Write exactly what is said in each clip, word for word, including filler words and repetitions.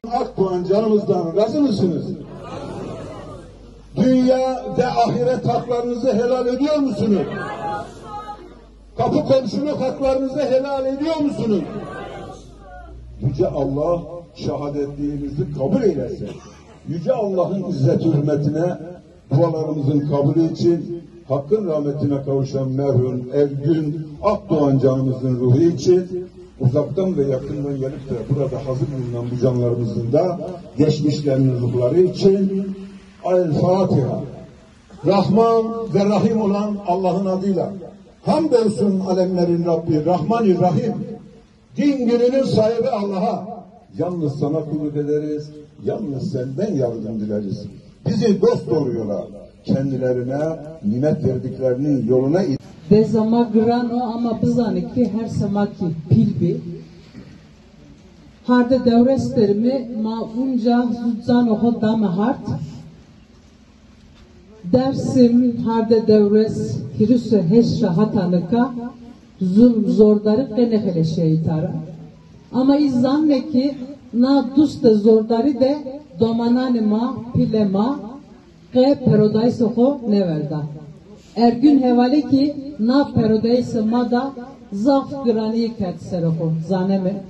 Akdoğan canımızdan razı mısınız? Dünya ve ahiret haklarınızı helal ediyor musunuz? Kapı komşuluk haklarınızı helal ediyor musunuz? Yüce Allah şehadetliğinizi kabul eylesin. Yüce Allah'ın izzet hürmetine dualarımızın kabulü için Hakk'ın rahmetine kavuşan merhum Ergün Akdoğan canımızın ruhu için uzaktan ve yakından gelip de burada hazır bulunan bu canlarımızın da geçmişlerinin ruhları için El-Fatiha. Rahman ve Rahim olan Allah'ın adıyla. Hamdolsun alemlerin Rabbi, Rahman-ı-Rahim. Din gününün sahibi Allah'a. Yalnız sana kulluk ederiz, yalnız senden yardım dileriz. Bizi dost doğruyorlar. Kendilerine nimet verdiklerinin yoluna it. Dezama grano ama bizaniki her samaki pilbi. Harde devresterimi maunca zuzzan oho dame hart. Dersim harde devres hirüsü heşra hatanıka zulm zordarı kenehele şeytara. Ama izzanne ki na duste zordarı de domananima pilema ke perodayse ho nevelda. Ergün hevale ki na perodayse ma da zaf grani ketsere ho zaneme.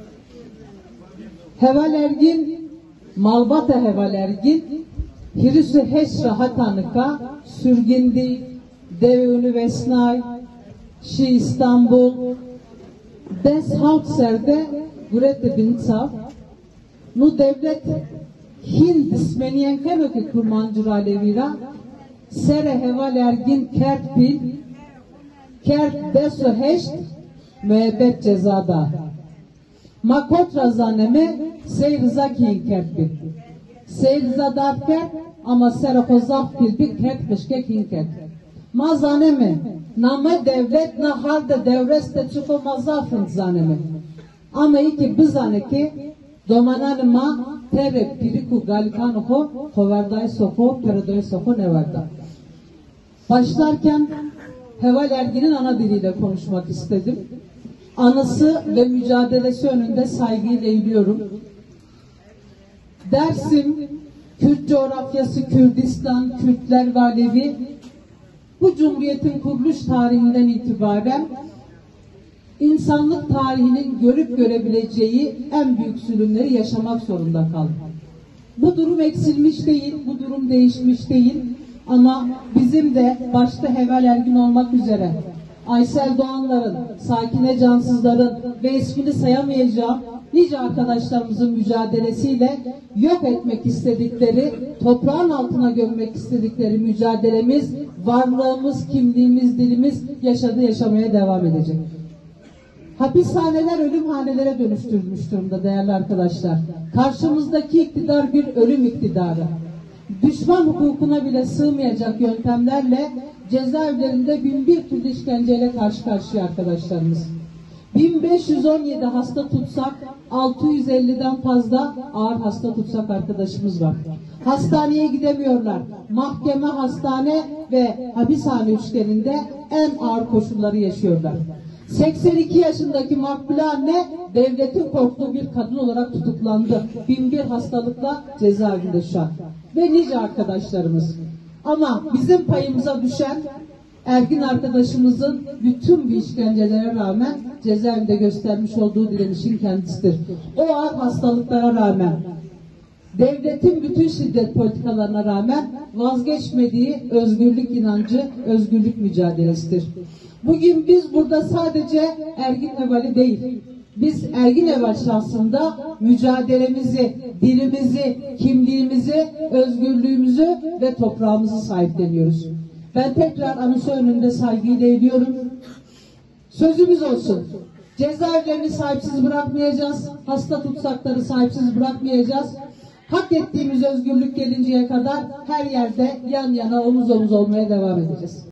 Heval ergin malbata heval ergin hirüsü heşra hatanıka sürgindi devünü vesnay şi İstanbul des halk serde gurette binsav nu devlet Hind ismeniyen kenoki kurmancur alevira sere heval ergin kert pil kert deso heşt müebbet cezada makot razaneme seyriza kiyin kert pil seyriza dat kert ama sere hozaf pil pil kert peşke kiyin kert ma zaneme nama devlet na halde devreste çıko mazafın zaneme ama iki bizane ki domanan ma tere piriku galikan ho hovarday soko peroday soko nevarda. Başlarken Heval Ergin'in ana diliyle konuşmak istedim. Anısı ve mücadelesi önünde saygıyla eğiliyorum. Dersim, Kürt coğrafyası, Kürdistan, Kürtler ve Alevi bu Cumhuriyet'in kuruluş tarihinden itibaren insanlık tarihinin görüp görebileceği en büyük zulümleri yaşamak zorunda kaldı. Bu durum eksilmiş değil, bu durum değişmiş değil ama bizim de başta Heval Ergin olmak üzere Aysel Doğanların, Sakine Cansızların ve ismini sayamayacağım nice arkadaşlarımızın mücadelesiyle yok etmek istedikleri, toprağın altına gömmek istedikleri mücadelemiz, varlığımız, kimliğimiz, dilimiz yaşadı, yaşamaya devam edecek. Hapishaneler ölümhanelere dönüştürülmüş durumda değerli arkadaşlar. Karşımızdaki iktidar bir ölüm iktidarı. Düşman hukukuna bile sığmayacak yöntemlerle cezaevlerinde bin bir türlü işkenceyle karşı karşıya arkadaşlarımız. bin beş yüz on yedi hasta tutsak, altı yüz elliden fazla ağır hasta tutsak arkadaşımız var. Hastaneye gidemiyorlar. Mahkeme, hastane ve hapishane üçgeninde en ağır koşulları yaşıyorlar. seksen iki yaşındaki Makbule anne devletin korktuğu bir kadın olarak tutuklandı. bin bir hastalıkla cezaevinde şu an. Ve nice arkadaşlarımız. Ama bizim payımıza düşen Ergin arkadaşımızın bütün bu işkencelere rağmen cezaevinde göstermiş olduğu direnişin kendisidir. O ağır hastalıklara rağmen, devletin bütün şiddet politikalarına rağmen vazgeçmediği özgürlük inancı, özgürlük mücadelesidir. Bugün biz burada sadece Ergin Heval'i değil, biz Ergin Heval şahsında mücadelemizi, dilimizi, kimliğimizi, özgürlüğümüzü ve toprağımızı sahipleniyoruz. Ben tekrar anısı önünde saygıyla eğiliyorum. Sözümüz olsun. Cezaevlerini sahipsiz bırakmayacağız. Hasta tutsakları sahipsiz bırakmayacağız. Hak ettiğimiz özgürlük gelinceye kadar her yerde yan yana omuz omuz olmaya devam edeceğiz.